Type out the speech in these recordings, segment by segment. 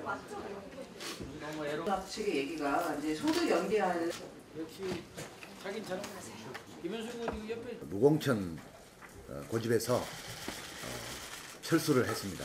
측의 얘기가 이제 소득 연계하는 역시 자긴 잘 김현수 의원 옆에 무공천 고집에서 철수를 했습니다.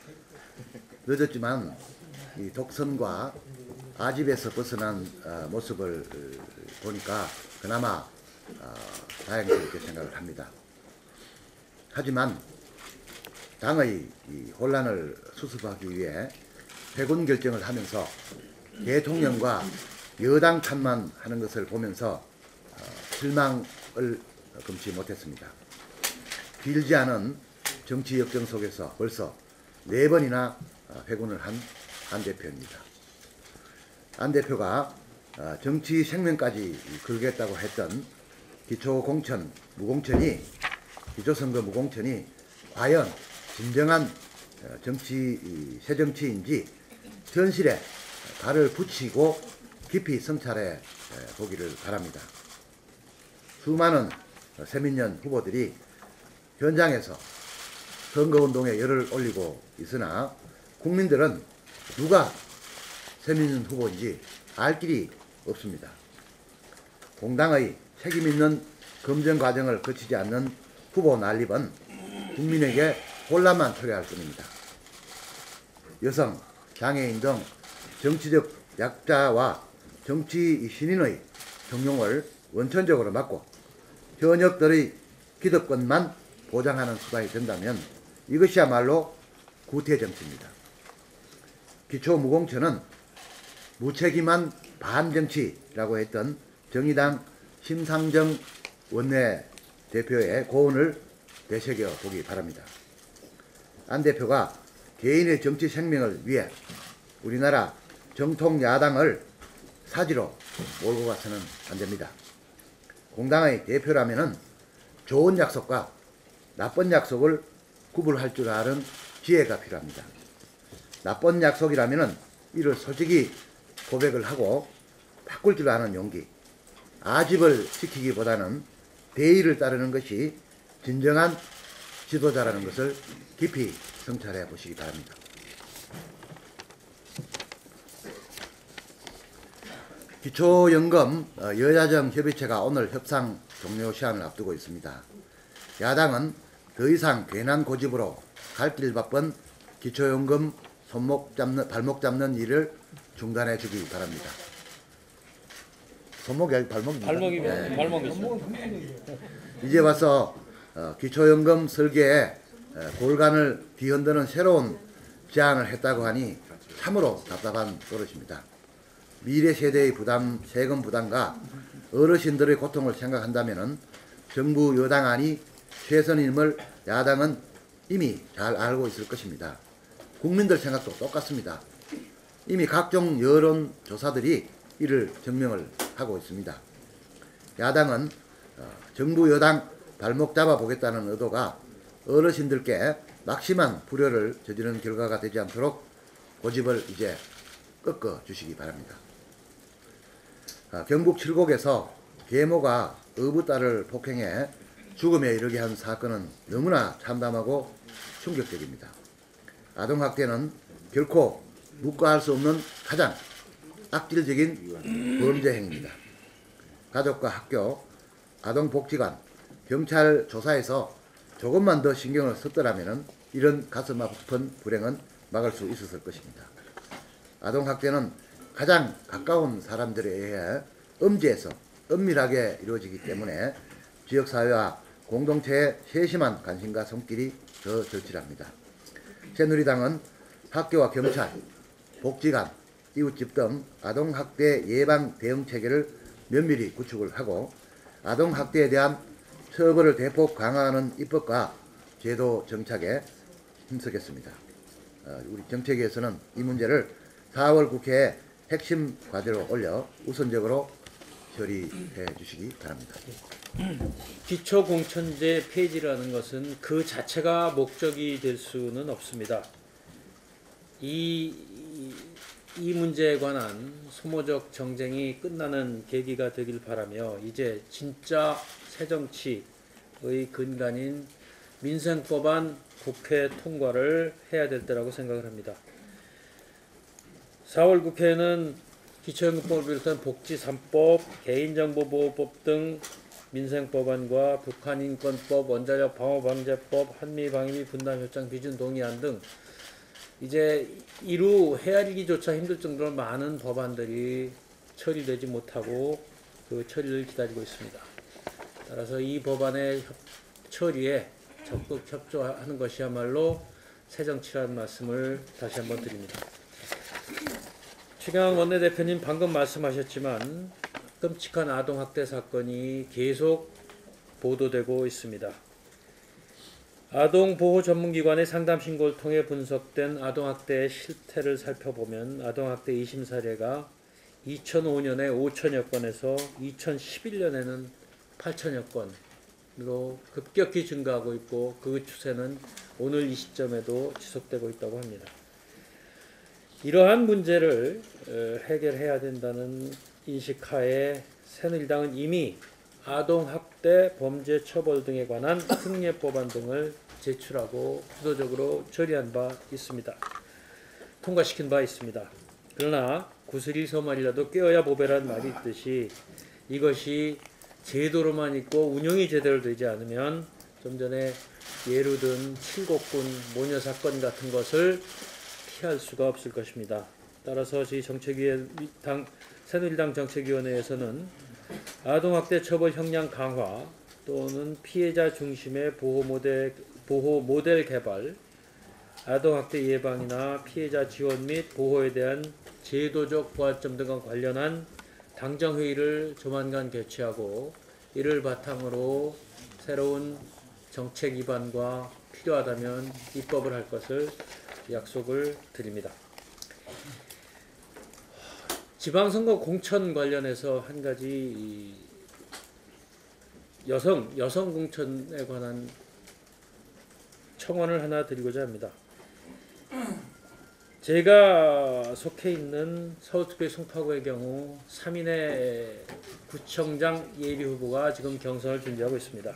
늦었지만 이 독선과 아집에서 벗어난 모습을 보니까 그나마 다행스럽게 생각을 합니다. 하지만 당의 이 혼란을 수습하기 위해 회군 결정을 하면서 대통령과 여당 탓만 하는 것을 보면서 실망을 금치 못했습니다. 길지 않은 정치 역정 속에서 벌써 4번이나 회군을 한 안 대표입니다. 안 대표가 정치 생명까지 걸겠다고 했던 기초공천 무공천이 기초선거 무공천이 과연 진정한 정치 새정치인지 현실에 발을 붙이고 깊이 성찰해 보기를 바랍니다. 수많은 새민연 후보들이 현장에서 선거운동에 열을 올리고 있으나 국민들은 누가 새민연 후보인지 알 길이 없습니다. 공당의 책임있는 검증 과정을 거치지 않는 후보 난립은 국민에게 혼란만 초래할 뿐입니다. 여성, 장애인 등 정치적 약자와 정치 신인의 정용을 원천적으로 막고 현역들의 기득권만 보장하는 수단이 된다면 이것이야말로 구태정치입니다. 기초무공천은 무책임한 반정치라고 했던 정의당 심상정 원내대표의 고언을 되새겨 보기 바랍니다. 안 대표가 개인의 정치 생명을 위해 우리나라 정통 야당을 사지로 몰고 가서는 안 됩니다. 공당의 대표라면은 좋은 약속과 나쁜 약속을 구분할 줄 아는 지혜가 필요합니다. 나쁜 약속이라면은 이를 솔직히 고백을 하고 바꿀 줄 아는 용기, 아집을 지키기보다는 대의를 따르는 것이 진정한 지도자라는 것을 깊이 성찰해 보시기 바랍니다. 기초연금 여야정 협의체가 오늘 협상 종료 시한을 앞두고 있습니다. 야당은 더 이상 괜한 고집으로 갈 길 바쁜 기초연금 발목 잡는 일을 중단해 주기 바랍니다. 손목이 아니고 발목입니다. 발목이면 발목이죠. 이제 와서 기초연금 설계에 골간을 뒤흔드는 새로운 제안을 했다고 하니 참으로 답답한 버릇입니다. 미래 세대의 부담, 세금 부담과 어르신들의 고통을 생각한다면 정부 여당안이 최선임을 야당은 이미 잘 알고 있을 것입니다. 국민들 생각도 똑같습니다. 이미 각종 여론조사들이 이를 증명을 하고 있습니다. 야당은 정부 여당 발목 잡아보겠다는 의도가 어르신들께 막심한 불효를 저지르는 결과가 되지 않도록 고집을 이제 꺾어주시기 바랍니다. 경북 칠곡에서 계모가 어부딸을 폭행해 죽음에 이르게 한 사건은 너무나 참담하고 충격적입니다. 아동학대는 결코 묵과할 수 없는 가장 악질적인 범죄 행위입니다. 가족과 학교, 아동복지관, 경찰 조사에서 조금만 더 신경을 썼더라면 이런 가슴 아픈 불행은 막을 수 있었을 것입니다. 아동학대는 가장 가까운 사람들에 의해 엄지에서 은밀하게 이루어지기 때문에 지역사회와 공동체의 세심한 관심과 손길이 더 절실합니다. 새누리당은 학교와 경찰, 복지관, 이웃집 등 아동학대 예방 대응 체계를 면밀히 구축을 하고 아동학대에 대한 처벌을 대폭 강화하는 입법과 제도 정착에 힘쓰겠습니다. 우리 정책위에서는 이 문제를 4월 국회에 핵심 과제로 올려 우선적으로 처리해 주시기 바랍니다. 기초공천제 폐지라는 것은 그 자체가 목적이 될 수는 없습니다. 이 문제에 관한 소모적 정쟁이 끝나는 계기가 되길 바라며 이제 진짜 새정치의 근간인 민생법안 국회 통과를 해야 될 때라고 생각을 합니다. 4월 국회에는 기초연금법을 비롯한 복지 3법, 개인정보보호법 등 민생법안과 북한인권법, 원자력 방어방재법, 한미방위비 분담협정 비준 동의안 등 이제 이루 헤아리기조차 힘들 정도로 많은 법안들이 처리되지 못하고 그 처리를 기다리고 있습니다. 따라서 이 법안의 처리에 적극 협조하는 것이야말로 새정치라는 말씀을 다시 한번 드립니다. 최경환 원내대표님 방금 말씀하셨지만 끔찍한 아동학대 사건이 계속 보도되고 있습니다. 아동보호 전문기관의 상담 신고를 통해 분석된 아동학대의 실태를 살펴보면 아동학대 2심 사례가 2005년에 5천여 건에서 2011년에는 8천여 건으로 급격히 증가하고 있고 그 추세는 오늘 이 시점에도 지속되고 있다고 합니다. 이러한 문제를 해결해야 된다는 인식하에 새누리당은 이미 아동학대 범죄 처벌 등에 관한 특례법안 등을 제출하고 주도적으로 처리한 바 있습니다. 통과시킨 바 있습니다. 그러나 구슬이 소말이라도 꿰어야 보배란 말이 있듯이 이것이 제도로만 있고 운영이 제대로 되지 않으면 좀 전에 예로 든 칠곡군 모녀 사건 같은 것을 피할 수가 없을 것입니다. 따라서 저희 새누리당 정책위원회에서는 아동학대 처벌 형량 강화 또는 피해자 중심의 보호 모델 개발, 아동학대 예방이나 피해자 지원 및 보호에 대한 제도적 부활점 등과 관련한 당정회의를 조만간 개최하고 이를 바탕으로 새로운 정책 입안과 필요하다면 입법을 할 것을 약속을 드립니다. 지방선거 공천 관련해서 한 가지 여성 공천에 관한 청원을 하나 드리고자 합니다. 제가 속해 있는 서울특별시 송파구의 경우 3인의 구청장 예비 후보가 지금 경선을 준비하고 있습니다.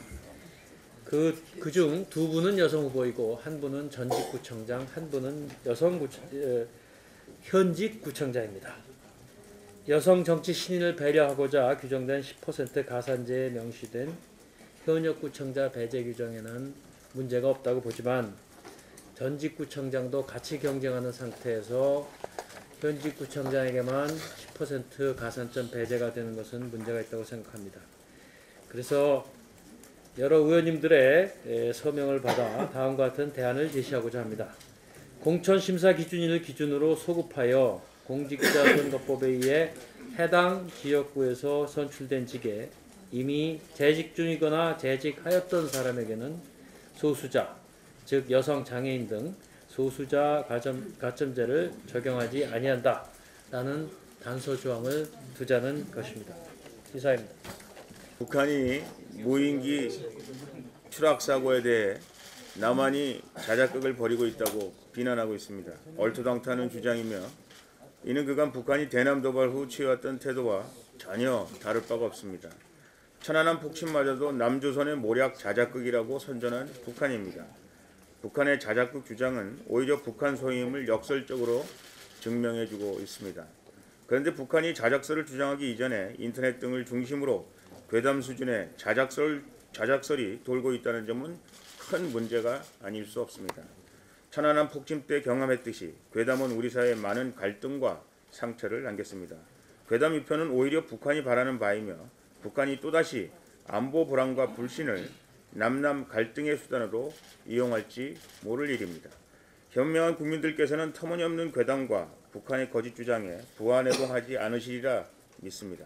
그중 두 분은 여성 후보이고 한 분은 전직 구청장, 한 분은 현직 구청장입니다. 여성 정치 신인을 배려하고자 규정된 10% 가산제에 명시된 현역 구청자 배제 규정에는 문제가 없다고 보지만 전직 구청장도 같이 경쟁하는 상태에서 현직 구청장에게만 10% 가산점 배제가 되는 것은 문제가 있다고 생각합니다. 그래서 여러 의원님들의 서명을 받아 다음과 같은 대안을 제시하고자 합니다. 공천심사 기준일을 기준으로 소급하여 공직자선거법에 의해 해당 지역구에서 선출된 직에 이미 재직 중이거나 재직하였던 사람에게는 소수자, 즉 여성, 장애인 등 소수자 가점제를 적용하지 아니한다라는 단서 조항을 두자는 것입니다. 이사입니다. 북한이 무인기 추락 사고에 대해 남한이 자작극을 벌이고 있다고 비난하고 있습니다. 얼토당토하는 주장이며 이는 그간 북한이 대남 도발 후 취해왔던 태도와 전혀 다를 바가 없습니다. 천안함 폭침마저도 남조선의 모략 자작극이라고 선전한 북한입니다. 북한의 자작극 주장은 오히려 북한 소임을 역설적으로 증명해주고 있습니다. 그런데 북한이 자작설을 주장하기 이전에 인터넷 등을 중심으로 괴담 수준의 자작설이 돌고 있다는 점은 큰 문제가 아닐 수 없습니다. 천안함 폭침 때 경험했듯이 괴담은 우리 사회에 많은 갈등과 상처를 남겼습니다. 괴담 유표는 오히려 북한이 바라는 바이며 북한이 또다시 안보 불안과 불신을 남남 갈등의 수단으로 이용할지 모를 일입니다. 현명한 국민들께서는 터무니없는 괴담과 북한의 거짓 주장에 부안해동하지 않으시리라 믿습니다.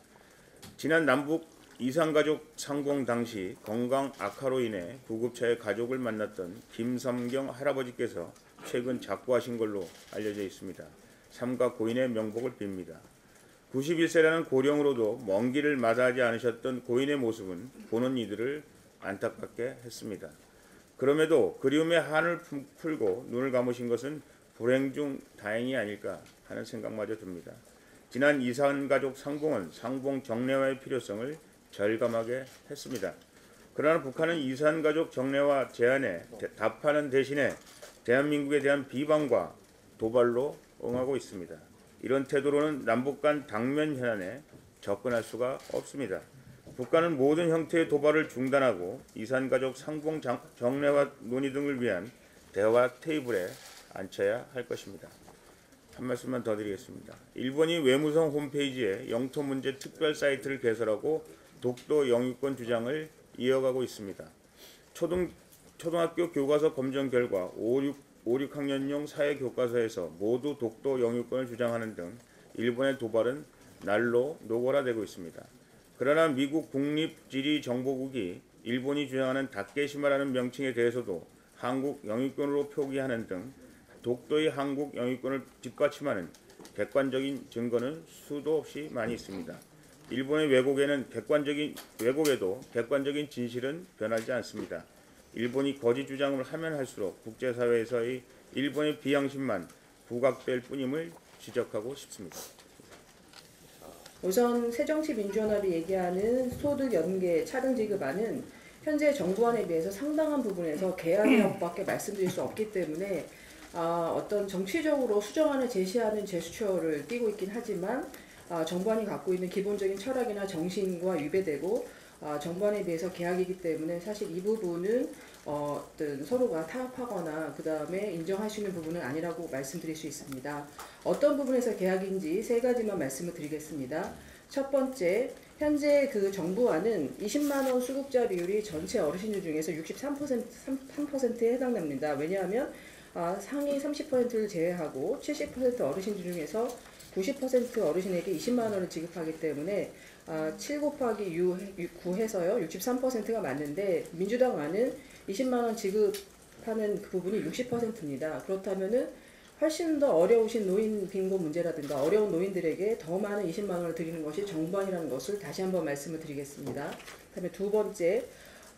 지난 남북 이산가족 상봉 당시 건강 악화로 인해 구급차에 가족을 만났던 김삼경 할아버지께서 최근 작고하신 걸로 알려져 있습니다. 삼가 고인의 명복을 빕니다. 91세라는 고령으로도 먼 길을 마다하지 않으셨던 고인의 모습은 보는 이들을 안타깝게 했습니다. 그럼에도 그리움의 한을 풀고 눈을 감으신 것은 불행 중 다행이 아닐까 하는 생각마저 듭니다. 지난 이산가족 상봉은 상봉 정례화의 필요성을 절감하게 했습니다. 그러나 북한은 이산가족 정례화 제안에 답하는 대신에 대한민국에 대한 비방과 도발로 응하고 있습니다. 이런 태도로는 남북 간 당면 현안에 접근할 수가 없습니다. 북한은 모든 형태의 도발을 중단하고 이산가족 상봉 정례화 논의 등을 위한 대화 테이블에 앉혀야 할 것입니다. 한 말씀만 더 드리겠습니다. 일본이 외무성 홈페이지에 영토 문제 특별 사이트를 개설하고 독도 영유권 주장을 이어가고 있습니다. 초등학교 교과서 검정 결과 5, 6학년용 사회 교과서에서 모두 독도 영유권을 주장하는 등 일본의 도발은 날로 노골화되고 있습니다. 그러나 미국 국립지리정보국이 일본이 주장하는 다케시마라는 명칭에 대해서도 한국 영유권으로 표기하는 등 독도의 한국 영유권을 뒷받침하는 객관적인 증거는 수도 없이 많이 있습니다. 일본의 왜곡에도 객관적인 진실은 변하지 않습니다. 일본이 거짓 주장을 하면 할수록 국제사회에서의 일본의 비양심만 부각될 뿐임을 지적하고 싶습니다. 우선 새정치민주연합이 얘기하는 소득 연계 차등 지급안은 현재 정부안에 비해서 상당한 부분에서 개혁밖에 말씀드릴 수 없기 때문에 어떤 정치적으로 수정안을 제시하는 제스처를 띠고 있긴 하지만 정부안이 갖고 있는 기본적인 철학이나 정신과 위배되고 정부안에 비해서 개혁이기 때문에 사실 이 부분은 어떤 서로가 타협하거나 그 다음에 인정할 수 있는 부분은 아니라고 말씀드릴 수 있습니다. 어떤 부분에서 개혁인지 세 가지만 말씀을 드리겠습니다. 첫 번째, 현재 그 정부안은 20만 원 수급자 비율이 전체 어르신들 중에서 63%에 해당됩니다. 왜냐하면 상위 30%를 제외하고 70% 어르신들 중에서 90% 어르신에게 20만 원을 지급하기 때문에 7 곱하기 9 해서요 63%가 맞는데 민주당안은 20만 원 지급하는 그 부분이 60%입니다. 그렇다면은 훨씬 더 어려우신 노인 빈곤 문제라든가 어려운 노인들에게 더 많은 20만 원을 드리는 것이 정부안이라는 것을 다시 한번 말씀을 드리겠습니다. 그다음에 두 번째,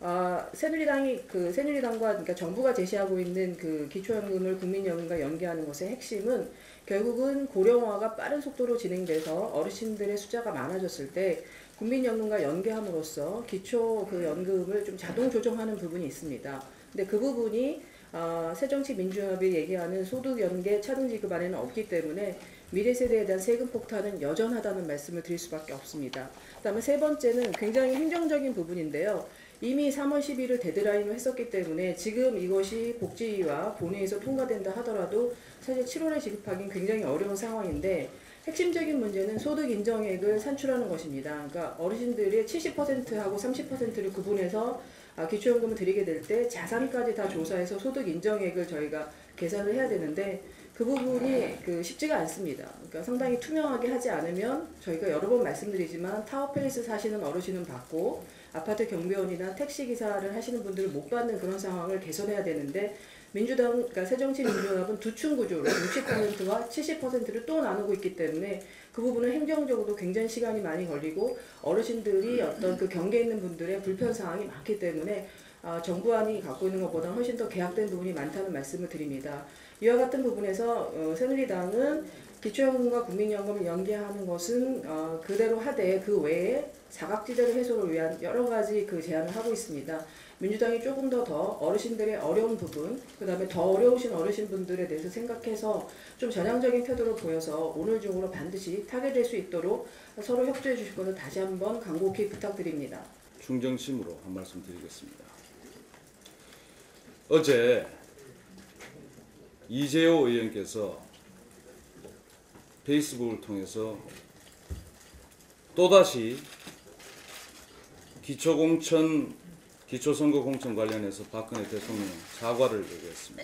새누리당과 그러니까 정부가 제시하고 있는 그 기초연금을 국민연금과 연계하는 것의 핵심은 결국은 고령화가 빠른 속도로 진행돼서 어르신들의 숫자가 많아졌을 때 국민연금과 연계함으로써 기초 그 연금을 좀 자동 조정하는 부분이 있습니다. 근데 그 부분이 새정치민주연합이 얘기하는 소득연계 차등지급안에는 없기 때문에 미래세대에 대한 세금 폭탄은 여전하다는 말씀을 드릴 수밖에 없습니다. 그 다음에 세 번째는 굉장히 행정적인 부분인데요. 이미 3월 10일을 데드라인을 했었기 때문에 지금 이것이 복지위와 본회의에서 통과된다 하더라도 사실 7월에 지급하기는 굉장히 어려운 상황인데 핵심적인 문제는 소득 인정액을 산출하는 것입니다. 그러니까 어르신들이 70%하고 30%를 구분해서 기초연금을 드리게 될 때 자산까지 다 조사해서 소득 인정액을 저희가 계산을 해야 되는데 그 부분이 쉽지가 않습니다. 그러니까 상당히 투명하게 하지 않으면 저희가 여러 번 말씀드리지만 타워팰리스 사시는 어르신은 받고 아파트 경비원이나 택시기사를 하시는 분들을 못 받는 그런 상황을 개선해야 되는데 민주당, 그러니까 새정치민주연합은 두층 구조로 60%와 70%를 또 나누고 있기 때문에 그 부분은 행정적으로도 굉장히 시간이 많이 걸리고 어르신들이 어떤 그 경계에 있는 분들의 불편사항이 많기 때문에 정부안이 갖고 있는 것보다 훨씬 더 개혁된 부분이 많다는 말씀을 드립니다. 이와 같은 부분에서 새누리당은 기초연금과 국민연금을 연계하는 것은 그대로 하되 그 외에 사각지대 해소를 위한 여러 가지 그 제안을 하고 있습니다. 민주당이 조금 더 어르신들의 어려운 부분, 그 다음에 더 어려우신 어르신분들에 대해서 생각해서 좀 전향적인 태도를 보여서 오늘 중으로 반드시 타결될 수 있도록 서로 협조해 주실 것을 다시 한번 간곡히 부탁드립니다. 충정심으로 한 말씀 드리겠습니다. 어제 이재호 의원께서 페이스북을 통해서 또다시 기초선거 공천 관련해서 박근혜 대통령 사과를 요구했습니다.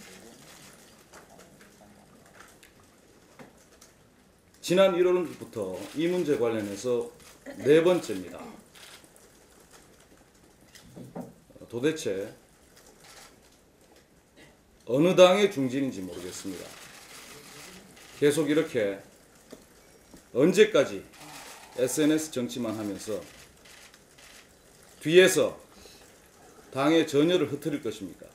지난 1월부터 이 문제 관련해서 4번째입니다. 도대체 어느 당의 중진인지 모르겠습니다. 계속 이렇게 언제까지 SNS 정치만 하면서 뒤에서 당의 전열을 흐트릴 것입니까?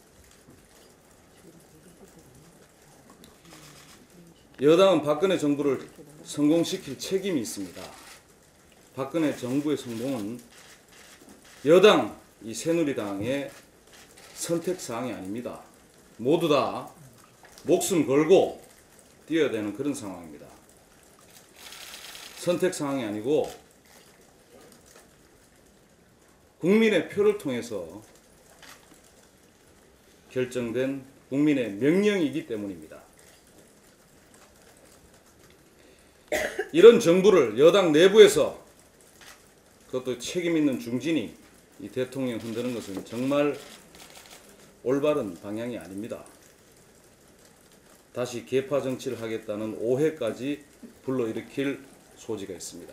여당은 박근혜 정부를 성공시킬 책임이 있습니다. 박근혜 정부의 성공은 여당, 이 새누리당의 선택사항이 아닙니다. 모두 다 목숨 걸고 뛰어야 되는 그런 상황입니다. 선택 상황이 아니고 국민의 표를 통해서 결정된 국민의 명령이기 때문입니다. 이런 정부를 여당 내부에서 그것도 책임 있는 중진이 이 대통령 흔드는 것은 정말 올바른 방향이 아닙니다. 다시 계파 정치를 하겠다는 오해까지 불러일으킬 소지가 있습니다.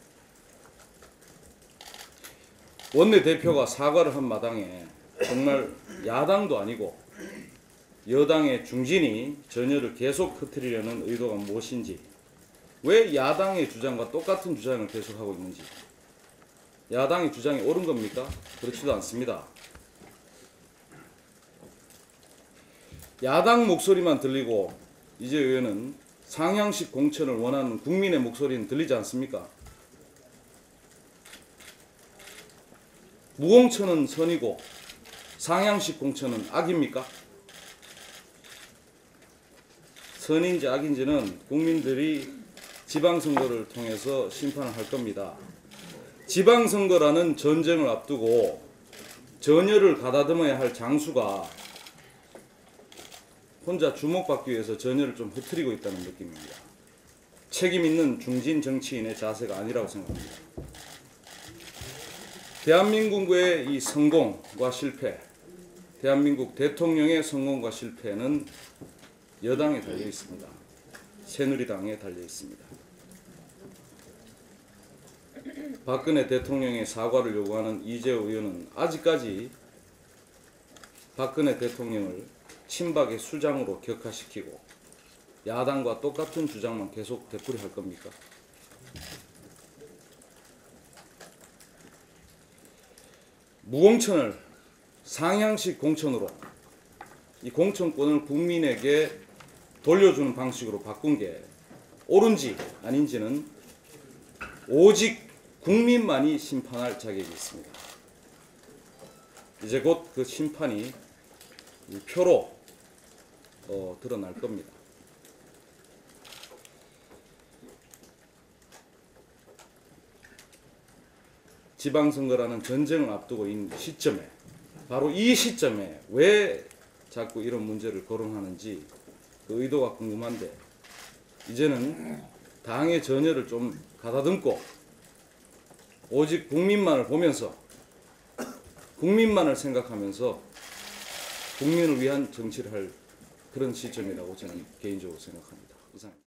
원내대표가 사과를 한 마당에 정말 야당도 아니고 여당의 중진이 전열을 계속 흐트리려는 의도가 무엇인지, 왜 야당의 주장과 똑같은 주장을 계속하고 있는지, 야당의 주장이 옳은 겁니까? 그렇지도 않습니다. 야당 목소리만 들리고 이재 의원은 상향식 공천을 원하는 국민의 목소리는 들리지 않습니까? 무공천은 선이고 상향식 공천은 악입니까? 선인지 악인지는 국민들이 지방선거를 통해서 심판을 할 겁니다. 지방선거라는 전쟁을 앞두고 전열을 가다듬어야 할 장수가 혼자 주목받기 위해서 전열을 좀 흐트리고 있다는 느낌입니다. 책임 있는 중진 정치인의 자세가 아니라고 생각합니다. 대한민국의 이 성공과 실패, 대한민국 대통령의 성공과 실패는 여당에 달려 있습니다. 새누리당에 달려 있습니다. 박근혜 대통령의 사과를 요구하는 이재호 의원은 아직까지 박근혜 대통령을 친박의 수장으로 격화시키고 야당과 똑같은 주장만 계속 되풀이할 겁니까? 무공천을 상향식 공천으로 이 공천권을 국민에게 돌려주는 방식으로 바꾼 게 옳은지 아닌지는 오직 국민만이 심판할 자격이 있습니다. 이제 곧 그 심판이 이 표로 드러날 겁니다. 지방선거라는 전쟁을 앞두고 있는 시점에, 바로 이 시점에 왜 자꾸 이런 문제를 거론하는지 그 의도가 궁금한데, 이제는 당의 전열을 좀 가다듬고 오직 국민만을 보면서 국민만을 생각하면서 국민을 위한 정치를 할 그런 시점이라고 저는 개인적으로 생각합니다. 이상.